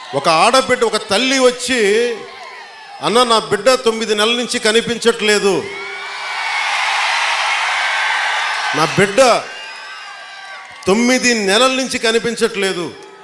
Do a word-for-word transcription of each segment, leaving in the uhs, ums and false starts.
ఒక ఆడబిడ్డ, ఒక తల్లి వచ్చి, అన్న నా బిడ్డ తొమ్మిది నెలల నుంచి కనిపించట్లేదు, నా బిడ్డ తొమ్మిది నెలల నుంచి కనిపించట్లేదు,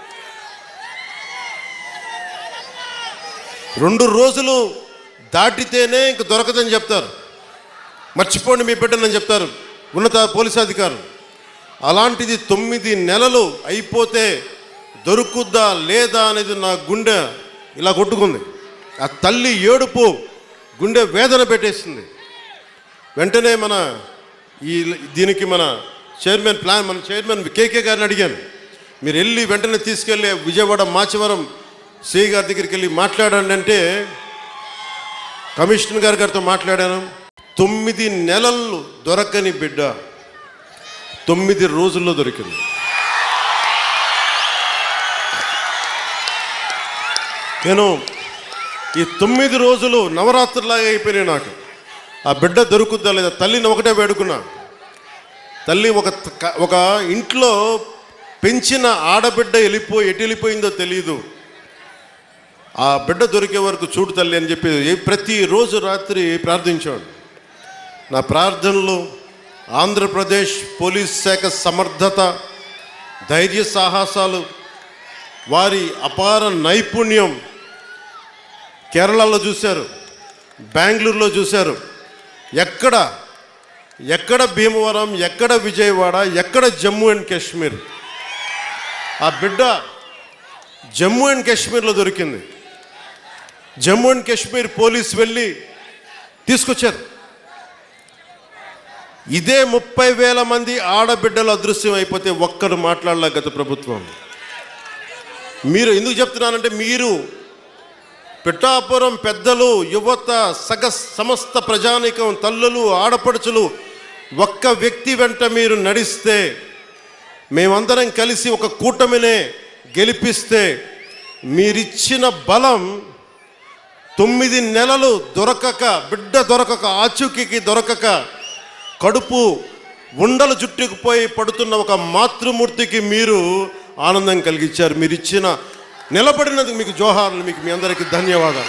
రెండు రోజులు దాటితేనే ఇంక దొరకదని చెప్తారు, మర్చిపోండి మీ బిడ్డనని చెప్తారు ఉన్నత పోలీసు అధికారులు. అలాంటిది తొమ్మిది నెలలు అయిపోతే దొరుకుద్దా లేదా అనేది నా గుండె ఇలా కొట్టుకుంది. ఆ తల్లి ఏడుపు గుండె వేదన పెట్టేసింది. వెంటనే మన ఈ దీనికి మన చైర్మన్ ప్లాన్ మన చైర్మన్ కేకే గారిని అడిగాను, మీరు వెళ్ళి వెంటనే తీసుకెళ్ళి విజయవాడ మాచవరం సిఐ గారి దగ్గరికి వెళ్ళి మాట్లాడండి అంటే, కమిషనర్ గారి గారితో మాట్లాడాను. తొమ్మిది నెలలు దొరకని బిడ్డ తొమ్మిది రోజుల్లో దొరికింది. నేను ఈ తొమ్మిది రోజులు నవరాత్రిలాగా అయిపోయినాయి నాకు. ఆ బిడ్డ దొరుకుద్దా లేదా తల్లిని ఒకటే వేడుకున్నా. తల్లి ఒక ఒక ఇంట్లో పెంచిన ఆడబిడ్డ వెళ్ళిపోయి ఎటు వెళ్ళిపోయిందో తెలియదు, ఆ బిడ్డ దొరికే వరకు చూడు తల్లి అని చెప్పి ప్రతిరోజు రాత్రి ప్రార్థించాడు. నా ప్రార్థనలు ఆంధ్రప్రదేశ్ పోలీస్ శాఖ సమర్థత, ధైర్య సాహసాలు, వారి అపార నైపుణ్యం కేరళలో చూశారు, బెంగళూరులో చూశారు. ఎక్కడ ఎక్కడ భీమవరం, ఎక్కడ విజయవాడ, ఎక్కడ జమ్మూ అండ్ కాశ్మీర్. ఆ బిడ్డ జమ్మూ అండ్ కాశ్మీర్లో దొరికింది. జమ్మూ అండ్ కాశ్మీర్ పోలీసు వెళ్ళి తీసుకొచ్చారు. ఇదే ముప్పై వేల మంది ఆడబిడ్డలు అదృశ్యం అయిపోతే ఒక్కరు మాట్లాడలే గత ప్రభుత్వం. మీరు ఎందుకు చెప్తున్నానంటే, మీరు పిఠాపురం పెద్దలు, యువత, సగ సమస్త ప్రజానీకం, తల్లులు, ఆడపడుచులు ఒక్క వ్యక్తి వెంట మీరు నడిస్తే, మేమందరం కలిసి ఒక కూటమినే గెలిపిస్తే, మీరిచ్చిన బలం తొమ్మిది నెలలు దొరకక, బిడ్డ దొరకక, ఆచూకీకి దొరకక, కడుపు ఉండలు జుట్టుకుపోయి పడుతున్న ఒక మాతృమూర్తికి మీరు ఆనందం కలిగించారు. మీరు ఇచ్చిన నిలబడినందుకు మీకు జోహార్లు, మీకు మీ అందరికీ ధన్యవాదాలు.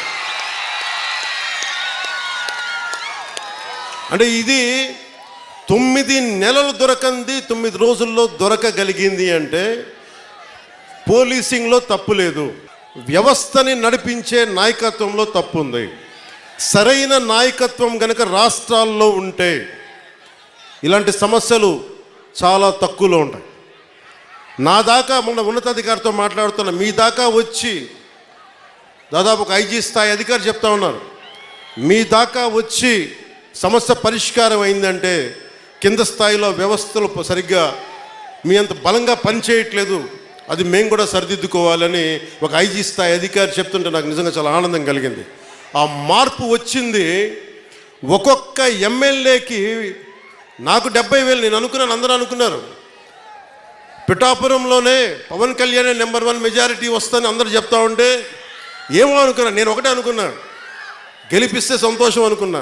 అంటే ఇది తొమ్మిది నెలలు దొరకంది తొమ్మిది రోజుల్లో దొరకగలిగింది అంటే పోలీసింగ్లో తప్పు లేదు, వ్యవస్థని నడిపించే నాయకత్వంలో తప్పు ఉంది. సరైన నాయకత్వం కనుక రాష్ట్రాల్లో ఉంటే ఇలాంటి సమస్యలు చాలా తక్కువలో ఉంటాయి. నా దాకా మొన్న ఉన్నతాధికారితో మాట్లాడుతున్నా, మీ దాకా వచ్చి దాదాపు ఒక ఐజీ స్థాయి అధికారి చెప్తా ఉన్నారు, మీ దాకా వచ్చి సమస్య పరిష్కారం అయిందంటే కింద స్థాయిలో వ్యవస్థలు సరిగ్గా మీ అంత బలంగా పనిచేయట్లేదు, అది మేము కూడా సరిదిద్దుకోవాలని ఒక ఐజీ స్థాయి అధికారి చెప్తుంటే నాకు నిజంగా చాలా ఆనందం కలిగింది. ఆ మార్పు వచ్చింది. ఒక్కొక్క ఎమ్మెల్యేకి నాకు డెబ్బై వేలు నేను అనుకున్నాను, అందరూ అనుకున్నారు. పిఠాపురంలోనే Pawan Kalyan number one majority వస్తుందని అందరూ చెప్తా ఉంటే ఏమో అనుకున్నా, నేను ఒకటే అనుకున్నా, గెలిపిస్తే సంతోషం అనుకున్నా.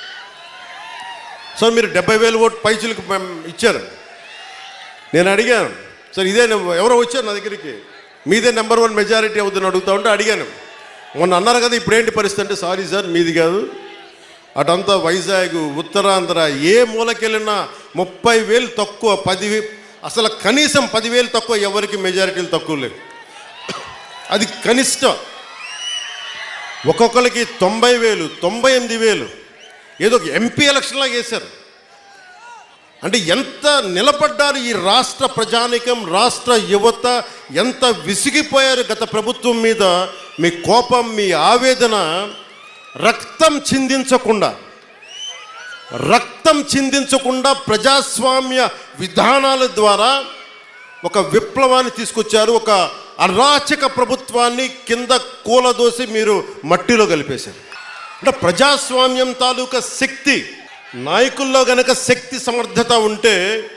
సో మీరు డెబ్బై వేలు ఓటు పైచులకు ఇచ్చారు. నేను అడిగాను, సార్ ఇదే ఎవరో వచ్చారు నా దగ్గరికి, మీదే నెంబర్ వన్ మెజారిటీ అవుతుందని అడుగుతా ఉంటే అడిగాను, మొన్న అన్నారు కదా ఇప్పుడేంటి పరిస్థితి అంటే, సారీ సార్ మీది కాదు, అటంతా వైజాగ్, ఉత్తరాంధ్ర ఏ మూలకెళ్ళినా ముప్పై వేలు తక్కువ, పది అసలు కనీసం పదివేలు తక్కువ, ఎవరికి మెజారిటీలు తక్కువ లేవు. అది కనిష్టం. ఒక్కొక్కరికి తొంభై వేలు తొంభై ఎనిమిది వేలు ఏదో ఎంపీ ఎలక్షన్లాగా వేశారు. అంటే ఎంత నిలబడ్డారు ఈ రాష్ట్ర ప్రజానికం, రాష్ట్ర యువత ఎంత విసిగిపోయారు గత ప్రభుత్వం మీద. మీ కోపం, మీ ఆవేదన రక్తం చిందించకుండా రక్తం చిందించకుండా ప్రజాస్వామ్య విధానాల ద్వారా ఒక విప్లవాన్ని తీసుకొచ్చారు. ఒక అరాచక ప్రభుత్వాన్ని కింద కూలదోసి మీరు మట్టిలో కలిపేశారు. అంటే ప్రజాస్వామ్యం తాలూకా శక్తి, నాయకుల్లో గనక శక్తి సమర్థత ఉంటే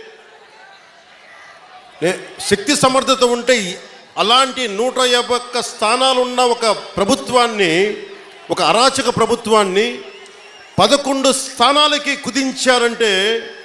శక్తి సమర్థత ఉంటే అలాంటి నూట యాభై ఒక్క స్థానాలున్న ఒక ప్రభుత్వాన్ని, ఒక అరాచక ప్రభుత్వాన్ని పదకొండు స్థానాలకి కుదించారంటే